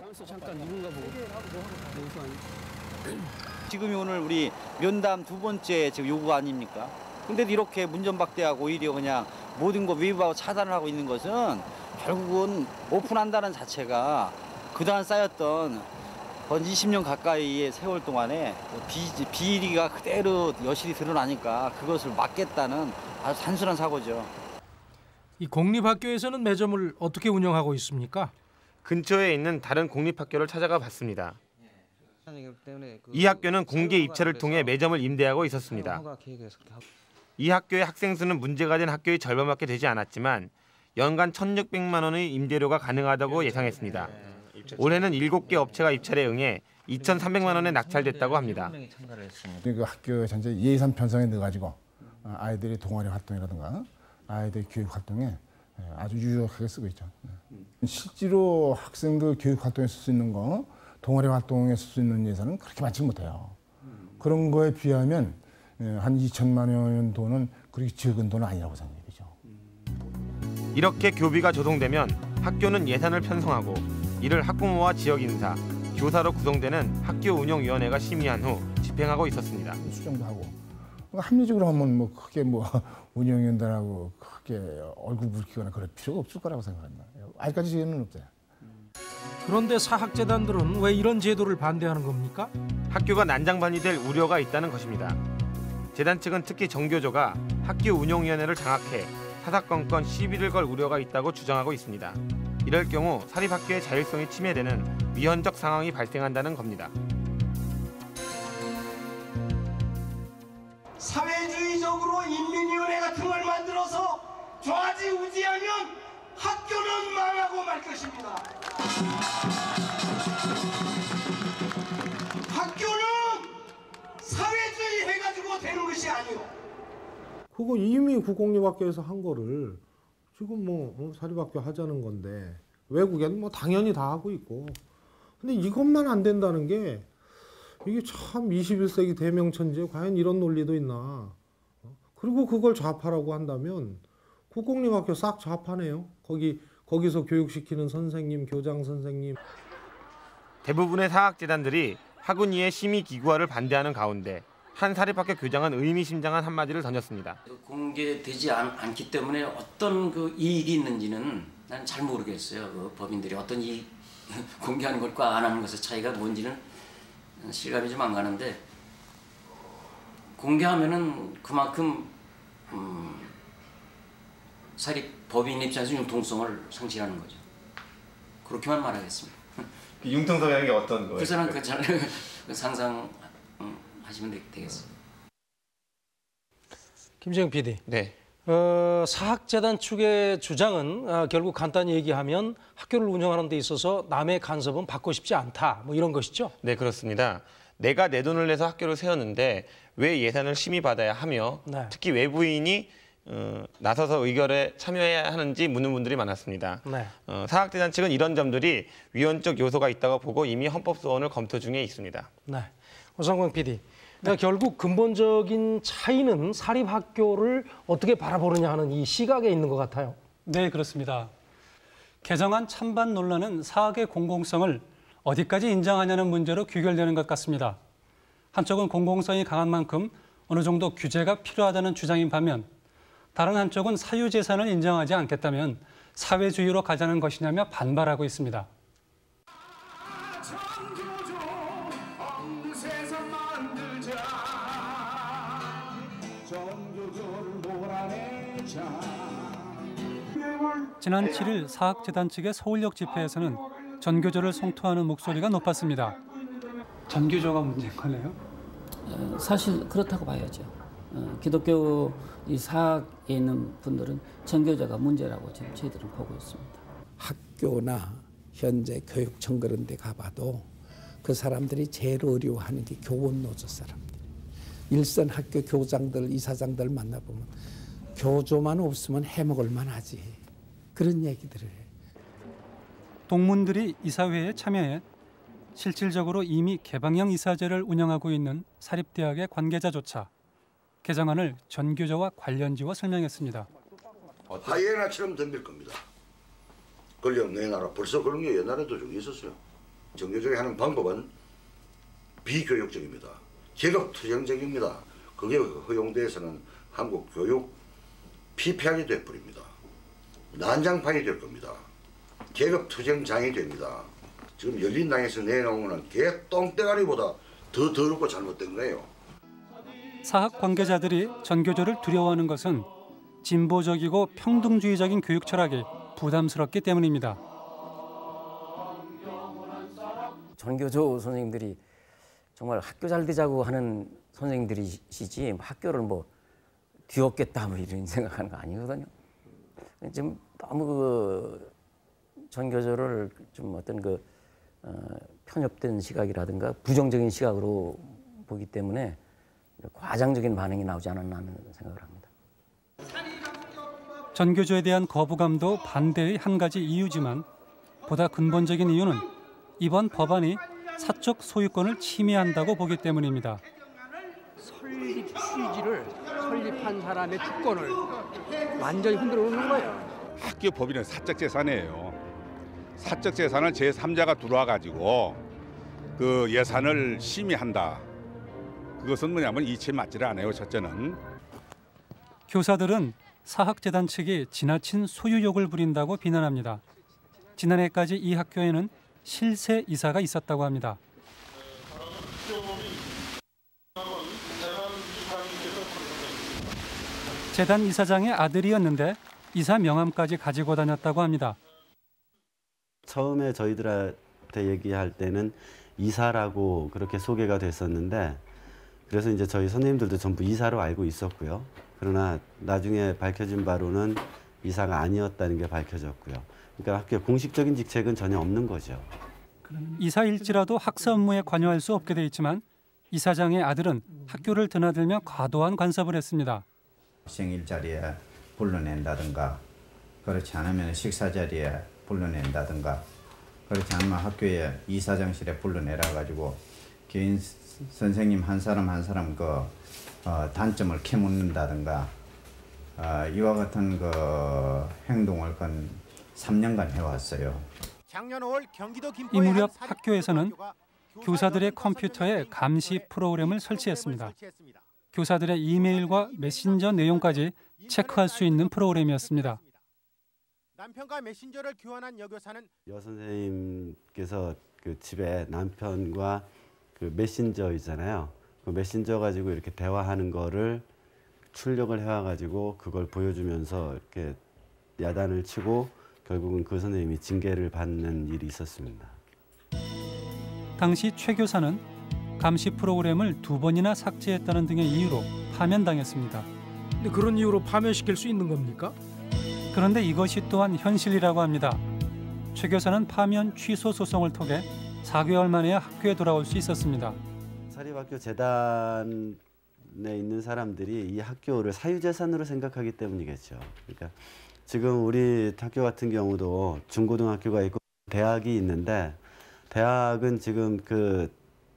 지금이 오늘 우리 면담 두 번째 지금 요구 아닙니까? 근데도 이렇게 문전박대하고 오히려 그냥 모든 거 위반하고 차단을 하고 있는 것은 결국은 오픈한다는 자체가 그동안 쌓였던 한 20년 가까이의 세월 동안에 비리가 그대로 여실히 드러나니까 그것을 막겠다는 아주 단순한 사고죠. 이 공립학교에서는 매점을 어떻게 운영하고 있습니까? 근처에 있는 다른 공립학교를 찾아가 봤습니다. 이 학교는 공개 입찰을 통해 매점을 임대하고 있었습니다. 이 학교의 학생 수는 문제가 된 학교의 절반밖에 되지 않았지만 연간 1,600만 원의 임대료가 가능하다고 예상했습니다. 올해는 7개 업체가 입찰에 응해 2,300만 원에 낙찰됐다고 합니다. 그 학교 전체 예산 편성에 넣어가지고 아이들의 동아리 활동이라든가 아이들 교육 활동에 아주 유용하게 쓰고 있죠. 실제로 학생들 교육 활동에 쓸 수 있는 거, 동아리 활동에 쓸 수 있는 예산은 그렇게 많지 못해요. 그런 거에 비하면 한 2천만 원 돈은 그렇게 적은 돈은 아니라고 생각해요. 이렇게 교비가 조성되면 학교는 예산을 편성하고 이를 학부모와 지역인사, 교사로 구성되는 학교운영위원회가 심의한 후 집행하고 있었습니다. 수정도 하고 합리적으로 하면 뭐 크게 뭐 운영위원들하고 크게 얼굴 붉히거나 그럴 필요가 없을 거라고 생각합니다. 아직까지는 없어요. 그런데 사학재단들은 왜 이런 제도를 반대하는 겁니까? 학교가 난장판이 될 우려가 있다는 것입니다. 재단 측은 특히 정교조가 학교운영위원회를 장악해 사사건건 시비를 걸 우려가 있다고 주장하고 있습니다. 이럴 경우 사립학교의 자율성이 침해되는 위헌적 상황이 발생한다는 겁니다. 사회주의적으로 인민위원회 같은 걸 만들어서 좌지우지하면 학교는 망하고 말 것입니다. 학교는 사회주의 해가지고 되는 것이 아니오. 그거 이미 구공립학교에서 한 거를 지금 뭐 사립학교 하자는 건데 외국에는 뭐 당연히 다 하고 있고, 근데 이것만 안 된다는 게 이게 참 21세기 대명천지에 과연 이런 논리도 있나. 그리고 그걸 좌파라고 한다면 국공립학교 싹 좌파네요. 거기서 교육시키는 선생님, 교장 선생님. 대부분의 사학재단들이 학운위의 심의기구화를 반대하는 가운데 한 사립학교 교장은 의미심장한 한마디를 던졌습니다. 공개되지 않기 때문에 어떤 그 이익이 있는지는 나는 잘 모르겠어요. 그 법인들이 어떤 이익 공개하는 것과 안 하는 것의 차이가 뭔지는 실감이 좀 안 가는데, 공개하면은 그만큼 사립 법인 입장에서 융통성을 상실하는 거죠. 그렇게만 말하겠습니다. 융통성이라는 게 어떤 거예요? 그래서는 그 상상하시면 되겠습니다. 김재영 PD. 네. 사학재단 측의 주장은 결국 간단히 얘기하면 학교를 운영하는 데 있어서 남의 간섭은 받고 싶지 않다, 뭐 이런 것이죠? 네, 그렇습니다. 내가 내 돈을 내서 학교를 세웠는데 왜 예산을 심의받아야 하며 네. 특히 외부인이 나서서 의결에 참여해야 하는지 묻는 분들이 많았습니다. 네. 사학재단 측은 이런 점들이 위헌적 요소가 있다고 보고 이미 헌법소원을 검토 중에 있습니다. 네. 오상광 PD. 그러니까 결국 근본적인 차이는 사립학교를 어떻게 바라보느냐 하는 이 시각에 있는 것 같아요. 네, 그렇습니다. 개정안 찬반 논란은 사학의 공공성을 어디까지 인정하냐는 문제로 귀결되는 것 같습니다. 한쪽은 공공성이 강한 만큼 어느 정도 규제가 필요하다는 주장인 반면, 다른 한쪽은 사유재산을 인정하지 않겠다면 사회주의로 가자는 것이냐며 반발하고 있습니다. 지난 7일 사학재단 측의 서울역 집회에서는 전교조를 성토하는 목소리가 높았습니다. 전교조가 문제인 거네요? 사실 그렇다고 봐야죠. 기독교 이 사학에 있는 분들은 전교조가 문제라고 지금 저희들은 보고 있습니다. 학교나 현재 교육청 그런 데 가봐도 그 사람들이 제일 어려워하는 게 교원노조 사람들. 일선 학교 교장들, 이사장들 만나보면 교조만 없으면 해먹을 만하지. 그런 얘기들을 해요. 동문들이 이사회에 참여해 실질적으로 이미 개방형 이사제를 운영하고 있는 사립대학의 관계자조차 개정안을 전교조와 관련지어 설명했습니다. 하이에나처럼 덤빌 겁니다. 권력 내놔라. 벌써 그런 게 옛날에도 좀 있었어요. 전교조가 하는 방법은 비교육적입니다. 계급투쟁적입니다. 그게 허용돼서는 한국 교육 피폐하게 돼버립니다. 난장판이 될 겁니다. 계급투쟁장이 됩니다. 지금 열린당에서 내놓은 거는 개 똥대가리보다 더 더럽고 잘못된 거예요. 사학 관계자들이 전교조를 두려워하는 것은 진보적이고 평등주의적인 교육 철학이 부담스럽기 때문입니다. 전교조 선생님들이 정말 학교 잘 되자고 하는 선생님들이시지 학교를 뭐 뒤엎겠다 뭐 이런 생각하는 거 아니거든요. 지금 너무 그 전교조를 좀 어떤 그 편협된 시각이라든가 부정적인 시각으로 보기 때문에 과장적인 반응이 나오지 않았나 하는 생각을 합니다. 전교조에 대한 거부감도 반대의 한 가지 이유지만 보다 근본적인 이유는 이번 법안이 사적 소유권을 침해한다고 보기 때문입니다. 설립 취지를 설립한 사람의 주권을 완전히 흔들어 놓는 거예요. 학교 법인은 사적 재산이에요. 사적 재산을 제3자가 들어와 가지고 그 예산을 심의한다. 그것은 뭐냐면 이치에 맞지를 않아요. 첫째는. 교사들은 사학재단 측이 지나친 소유욕을 부린다고 비난합니다. 지난해까지 이 학교에는 실세 이사가 있었다고 합니다. 재단 이사장의 아들이었는데 이사 명함까지 가지고 다녔다고 합니다. 처음에 저희들한테 얘기할 때는 이사라고 그렇게 소개가 됐었는데 그래서 이제 저희 선생님들도 전부 이사로 알고 있었고요. 그러나 나중에 밝혀진 바로는 이사가 아니었다는 게 밝혀졌고요. 그러니까 학교 공식적인 직책은 전혀 없는 거죠. 이사일지라도 학사 업무에 관여할 수 없게 돼 있지만 이사장의 아들은 학교를 드나들며 과도한 간섭을 했습니다. 생일 자리에 불러낸다든가 그렇지 않으면 식사 자리에 불러낸다든가 그렇지 않으면 학교에 이사장실에 불러내라 가지고 개인 선생님 한 사람 한 사람 그 단점을 캐묻는다든가 이와 같은 그 행동을 건 3년간 해왔어요. 이 무렵 학교에서는 교사들의 컴퓨터에 감시 프로그램을 설치했습니다. 교사들의 이메일과 메신저 내용까지 체크할 수 있는 프로그램이었습니다. 남편과 메신저를 교환한 여교사는 여선생님께서 그 집에 남편과 그 메신저 있잖아요. 그 메신저 가지고 이렇게 대화하는 거를 출력을 해와가지고 그걸 보여주면서 이렇게 야단을 치고 결국은 그 선생님이 징계를 받는 일이 있었습니다. 당시 최 교사는 감시 프로그램을 2번이나 삭제했다는 등의 이유로 파면당했습니다. 근데 그런 이유로 파면시킬 수 있는 겁니까? 그런데 이것이 또한 현실이라고 합니다. 최 교사는 파면 취소 소송을 통해 4개월 만에 학교에 돌아올 수 있었습니다. 사립학교 재단에 있는 사람들이 이 학교를 사유재산으로 생각하기 때문이겠죠. 그러니까 지금 우리 학교 같은 경우도 중고등학교가 있고 대학이 있는데 대학은 지금 그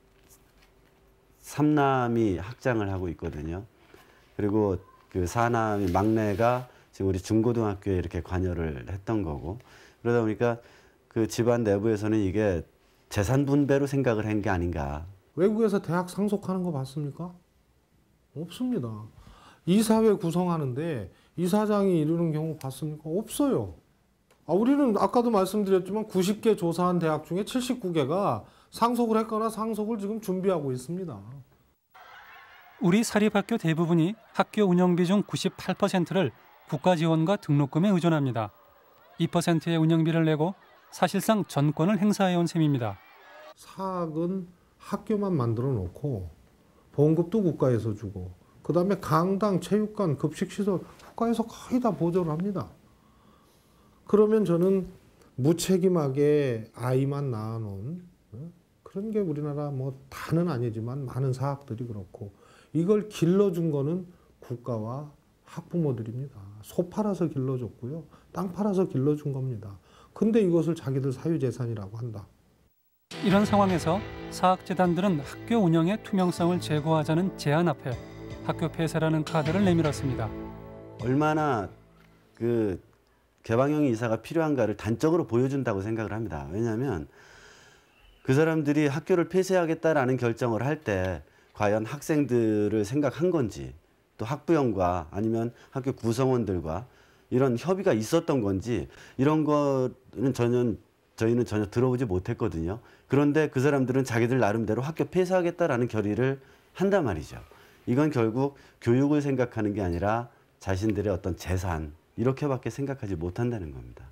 3남이 학장을 하고 있거든요. 그리고 그 4남이 막내가 지금 우리 중고등학교에 이렇게 관여를 했던 거고 그러다 보니까 그 집안 내부에서는 이게 재산 분배로 생각을 한 게 아닌가. 외국에서 대학 상속하는 거 봤습니까? 없습니다. 이사회 구성하는데 이사장이 이르는 경우 봤습니까? 없어요. 우리는 아까도 말씀드렸지만 90개 조사한 대학 중에 79개가 상속을 했거나 상속을 지금 준비하고 있습니다. 우리 사립학교 대부분이 학교 운영비 중 98%를 국가 지원과 등록금에 의존합니다. 2%의 운영비를 내고 사실상 전권을 행사해온 셈입니다. 사학은 학교만 만들어 놓고 보험급도 국가에서 주고 그다음에 강당, 체육관, 급식시설 국가에서 거의 다 보조를 합니다. 그러면 저는 무책임하게 아이만 낳아놓은 그런 게 우리나라 뭐 다는 아니지만 많은 사학들이 그렇고 이걸 길러준 거는 국가와 학부모들입니다. 소 팔아서 길러줬고요. 땅 팔아서 길러준 겁니다. 근데 이것을 자기들 사유재산이라고 한다. 이런 상황에서 사학재단들은 학교 운영의 투명성을 제고하자는 제안 앞에 학교 폐쇄라는 카드를 내밀었습니다. 얼마나 그 개방형 이사가 필요한가를 단적으로 보여준다고 생각을 합니다. 왜냐하면 그 사람들이 학교를 폐쇄하겠다라는 결정을 할 때 과연 학생들을 생각한 건지 또 학부형과 아니면 학교 구성원들과 이런 협의가 있었던 건지 이런 거는 저는 저희는 전혀 들어오지 못했거든요. 그런데 그 사람들은 자기들 나름대로 학교 폐쇄하겠다라는 결의를 한단 말이죠. 이건 결국 교육을 생각하는 게 아니라 자신들의 어떤 재산 이렇게밖에 생각하지 못한다는 겁니다.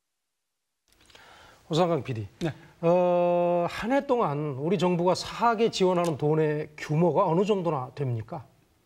오상강 PD, 네. 한 해 동안 우리 정부가 사학에 지원하는 돈의 규모가 어느 정도나 됩니까?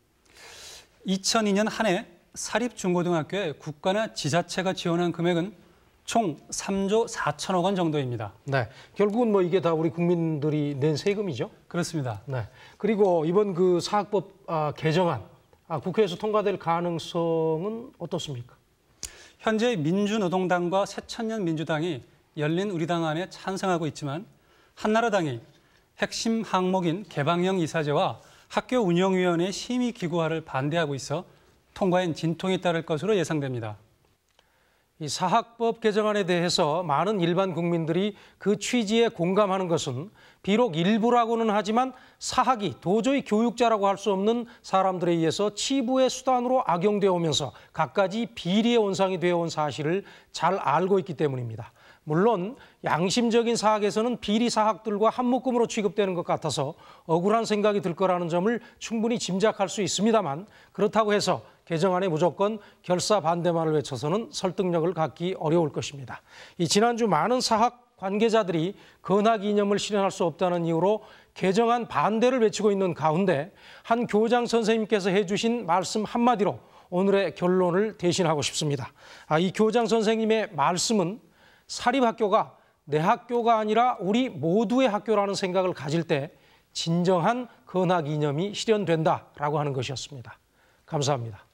2002년 한 해 사립중고등학교에 국가나 지자체가 지원한 금액은 총 3조 4천억 원 정도입니다. 네, 결국은 뭐 이게 다 우리 국민들이 낸 세금이죠? 그렇습니다. 네. 그리고 이번 그 사학법 개정안 국회에서 통과될 가능성은 어떻습니까? 현재 민주노동당과 새천년 민주당이 열린 우리당안에 찬성하고 있지만 한나라당이 핵심 항목인 개방형 이사제와 학교 운영위원회 심의기구화를 반대하고 있어 통과엔 진통이 따를 것으로 예상됩니다. 이 사학법 개정안에 대해서 많은 일반 국민들이 그 취지에 공감하는 것은 비록 일부라고는 하지만 사학이 도저히 교육자라고 할 수 없는 사람들에 의해서 치부의 수단으로 악용되어 오면서 갖가지 비리의 온상이 되어 온 사실을 잘 알고 있기 때문입니다. 물론 양심적인 사학에서는 비리 사학들과 한 묶음으로 취급되는 것 같아서 억울한 생각이 들 거라는 점을 충분히 짐작할 수 있습니다만 그렇다고 해서 개정안에 무조건 결사 반대만을 외쳐서는 설득력을 갖기 어려울 것입니다. 이 지난주 많은 사학 관계자들이 건학 이념을 실현할 수 없다는 이유로 개정안 반대를 외치고 있는 가운데 한 교장 선생님께서 해주신 말씀 한마디로 오늘의 결론을 대신하고 싶습니다. 이 교장 선생님의 말씀은 사립학교가 내 학교가 아니라 우리 모두의 학교라는 생각을 가질 때 진정한 건학 이념이 실현된다라고 하는 것이었습니다. 감사합니다.